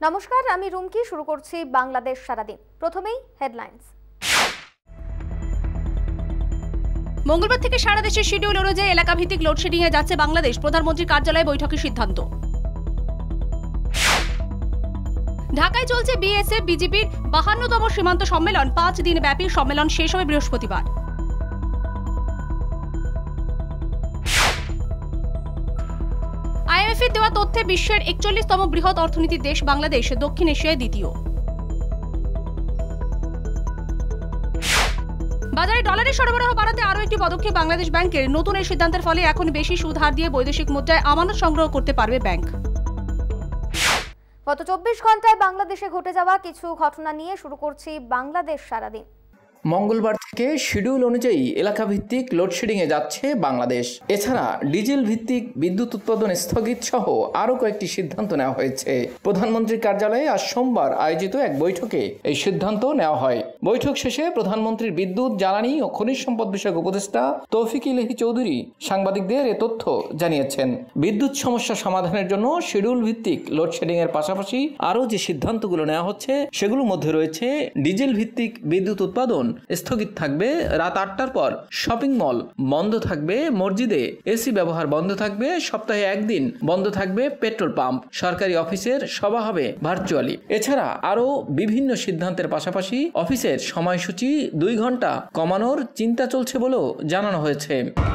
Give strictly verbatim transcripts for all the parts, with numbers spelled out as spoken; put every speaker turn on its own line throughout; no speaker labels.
নমস্কার, আমি রুমকি। শুরু করছি বাংলাদেশ সারাদিন। প্রথমেই হেডলাইন্স।
মঙ্গলবার থেকে সারা দেশের শিডিউল অনুযায়ী এলাকাভিত্তিক লোডশেডিং এ যাচ্ছে বাংলাদেশ। প্রধানমন্ত্রীর কার্যালয়ে বৈঠকের সিদ্ধান্ত। ঢাকায় চলছে বিএসএফ বিজিবির বাহান্নতম সীমান্ত সম্মেলন। পাঁচ দিন ব্যাপী সম্মেলন শেষ হবে বৃহস্পতিবার। আইএমএফ এর দেওয়া তথ্যে বিশ্বের একচল্লিশতম বৃহৎ অর্থনীতির দেশ বাংলাদেশ, দক্ষিণ এশিয়ায় দ্বিতীয়। বাজারে ডলারের সরবরাহ বাড়াতে আরও একটি পদক্ষেপ বাংলাদেশ ব্যাংকের। নতুন এই সিদ্ধান্তের ফলে এখন বেশি সুদ হার দিয়ে বৈদেশিক মুদ্রায় আমানত সংগ্রহ করতে পারবে ব্যাংক।
গত চব্বিশ ঘন্টায় বাংলাদেশে ঘটে যাওয়া কিছু ঘটনা নিয়ে শুরু করছি বাংলাদেশ সারাদিন।
মঙ্গলবার থেকে শিডিউল অনুযায়ী এলাকাভিত্তিক লোডশেডিংয়ে যাচ্ছে বাংলাদেশ। এছাড়া ডিজেল ভিত্তিক বিদ্যুৎ উৎপাদন স্থগিত সহ আরও কয়েকটি সিদ্ধান্ত নেওয়া হয়েছে। প্রধানমন্ত্রীর কার্যালয়ে আজ সোমবার আয়োজিত এক বৈঠকে এই সিদ্ধান্ত নেওয়া হয়। বৈঠক শেষে প্রধানমন্ত্রীর বিদ্যুৎ, জ্বালানি ও খনিজ সম্পদ বিষয়ক উপদেষ্টা তৌফিক ইলাহি চৌধুরী সাংবাদিকদের এ তথ্য জানিয়েছেন। বিদ্যুৎ সমস্যা সমাধানের জন্য শিডিউল ভিত্তিক লোডশেডিংয়ের পাশাপাশি আরও যে সিদ্ধান্তগুলো নেওয়া হচ্ছে সেগুলোর মধ্যে রয়েছে ডিজেল ভিত্তিক বিদ্যুৎ উৎপাদন স্থগিত থাকবে, রাত আটটার পর শপিং মল বন্ধ থাকবে, মসজিদে এসি ব্যবহার বন্ধ থাকবে, সপ্তাহে একদিন বন্ধ থাকবে পেট্রোল পাম্প, সরকারি অফিসের সভা হবে ভার্চুয়ালি। এছাড়া আরও বিভিন্ন সিদ্ধান্তের পাশাপাশি অফিসের সময়সূচি দুই ঘন্টা কমানোর চিন্তা চলছে বলেও জানানো হয়েছে।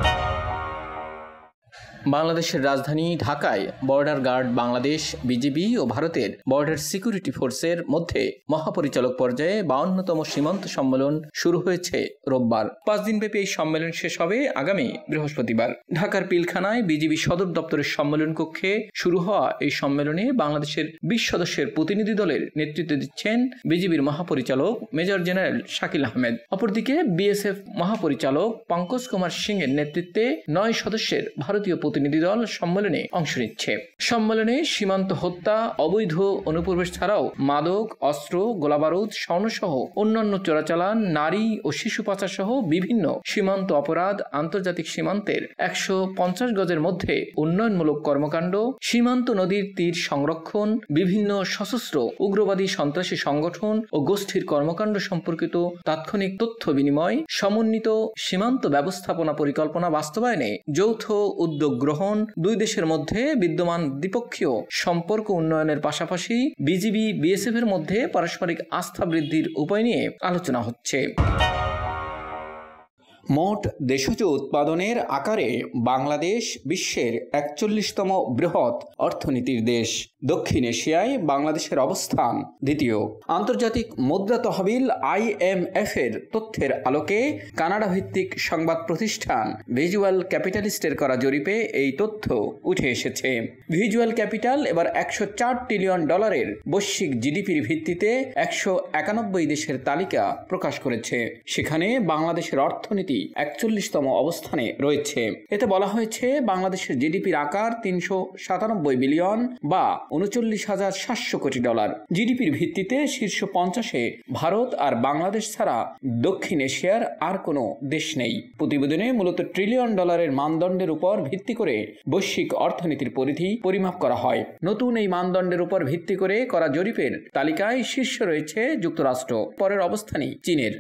বাংলাদেশের রাজধানী ঢাকায় বর্ডার গার্ড বাংলাদেশ, বিজিবি ও ভারতের বর্ডার সিকিউরিটি ফোর্সের মধ্যে মহাপরিচালক পর্যায়ে বাউন্নতম সীমান্ত সম্মেলন শুরু হয়েছে রোববার। পাঁচ দিনব্যাপী এই সম্মেলন শেষ হবে আগামী বৃহস্পতিবার। ঢাকার পিলখানায় বিজিবি সদর দপ্তরের সম্মেলন কক্ষে শুরু হওয়া এই সম্মেলনে বাংলাদেশের বিশ সদস্যের প্রতিনিধি দলের নেতৃত্ব দিচ্ছেন বিজিবির মহাপরিচালক মেজর জেনারেল শাকিল আহমেদ। অপরদিকে বিএসএফ মহাপরিচালক পঙ্কজ কুমার সিং এর নেতৃত্বে নয় সদস্যের ভারতীয় প্রতিনিধি দল সম্মেলনে অংশ নিচ্ছে। সম্মেলনে সীমান্ত হত্যা, অবৈধ অনুপ্রবেশ ছাড়াও মাদক, অস্ত্র, গোলাবারুদ, স্বর্ণসহ অন্যান্য চোরাচালান, নারী ও শিশু পাচার সহ বিভিন্ন সীমান্ত অপরাধ, আন্তর্জাতিক সীমান্তের একশো পঞ্চাশ গজের মধ্যে উন্নয়নমূলক কর্মকাণ্ড, সীমান্ত নদীর তীর সংরক্ষণ, বিভিন্ন সশস্ত্র উগ্রবাদী সন্ত্রাসী সংগঠন ও গোষ্ঠীর কর্মকাণ্ড সম্পর্কিত তাৎক্ষণিক তথ্য বিনিময়, সমন্বিত সীমান্ত ব্যবস্থাপনা পরিকল্পনা বাস্তবায়নে যৌথ উদ্যোগ গ্রহণ, দুই দেশের মধ্যে বিদ্যমান দ্বিপক্ষীয় সম্পর্ক উন্নয়নের পাশাপাশি বিজিবি বিএসএফ এর মধ্যে পারস্পরিক আস্থা বৃদ্ধির উপায় নিয়ে আলোচনা হচ্ছে। মোট দেশজ উৎপাদনের আকারে বাংলাদেশ বিশ্বের একচল্লিশতম বৃহৎ অর্থনীতির দেশ। দক্ষিণ এশিয়ায় বাংলাদেশের অবস্থান দ্বিতীয়। আন্তর্জাতিক মুদ্রা তহবিল আইএমএফ এর তথ্যের আলোকে কানাডা ভিত্তিক সংবাদ প্রতিষ্ঠান ভিজুয়াল ক্যাপিটালিস্টের করা জরিপে এই তথ্য উঠে এসেছে। ভিজুয়াল ক্যাপিটাল এবার একশো চার ট্রিলিয়ন ডলারের বৈশ্বিক জিডিপির ভিত্তিতে একশো একানব্বই দেশের তালিকা প্রকাশ করেছে। সেখানে বাংলাদেশের অর্থনীতি একচল্লিশতম অবস্থানে রয়েছে। এতে বলা হয়েছে বাংলাদেশের জিডিপির আকার তিনশো সাতানব্বই বিলিয়ন বা উনচল্লিশ হাজার সাতশো কোটি ডলার। জিডিপির ভিত্তিতে শীর্ষ পঞ্চাশে ভারত আর বাংলাদেশ ছাড়া দক্ষিণ এশিয়ার আর কোনো দেশ নেই। প্রতিবেদনে মূলত ট্রিলিয়ন ডলারের মানদণ্ডের উপর ভিত্তি করে বৈশ্বিক অর্থনীতির পরিধি পরিমাপ করা হয়। নতুন এই মানদণ্ডের উপর ভিত্তি করে করা জরিপের তালিকায় শীর্ষে রয়েছে যুক্তরাষ্ট্র, পরের অবস্থানই চীনের।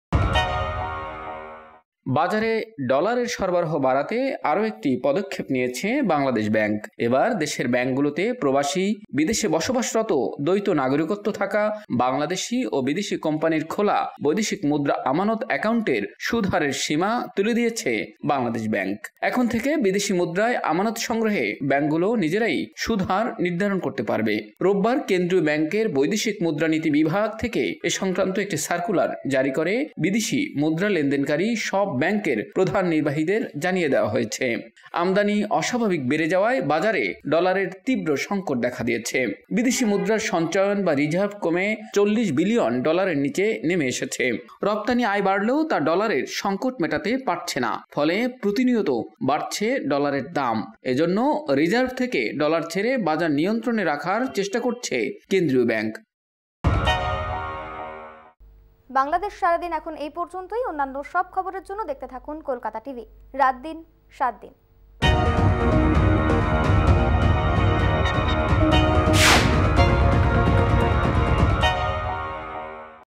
বাজারে ডলারের সরবরাহ বাড়াতে আরও একটি পদক্ষেপ নিয়েছে বাংলাদেশ ব্যাংক। এবার দেশের ব্যাংকগুলোতে প্রবাসী, বিদেশে বসবাসরত দ্বৈত নাগরিকত্ব থাকা বাংলাদেশি ও বিদেশি কোম্পানির খোলা বৈদেশিক মুদ্রা আমানত অ্যাকাউন্টের সুদ হারের সীমা তুলে দিয়েছে বাংলাদেশ ব্যাংক। এখন থেকে বিদেশি মুদ্রায় আমানত সংগ্রহে ব্যাংকগুলো নিজেরাই সুদ হার নির্ধারণ করতে পারবে। রোববার কেন্দ্রীয় ব্যাংকের বৈদেশিক মুদ্রানীতি বিভাগ থেকে এ সংক্রান্ত একটি সার্কুলার জারি করে বিদেশি মুদ্রা লেনদেনকারী সব ব্যাংকের প্রধান নির্বাহীদের জানিয়ে দেওয়া হয়েছে। আমদানি অস্বাভাবিক বেড়ে যাওয়ায় বাজারে ডলারের তীব্র সংকট দেখা দিয়েছে। বিদেশি মুদ্রার সঞ্চয়ন বা রিজার্ভ কমে চল্লিশ বিলিয়ন ডলারের নিচে নেমে এসেছে। রপ্তানি আয় বাড়লেও তা ডলারের সংকট মেটাতে পারছে না, ফলে প্রতিনিয়ত বাড়ছে ডলারের দাম। এজন্য রিজার্ভ থেকে ডলার ছেড়ে বাজার নিয়ন্ত্রণে রাখার চেষ্টা করছে কেন্দ্রীয় ব্যাংক।
বাংলাদেশ সারাদিন এখন এই পর্যন্তই। অন্যান্য সব খবরের জন্য দেখতে থাকুন কলকাতা টিভি। রাত দিন সাত দিন।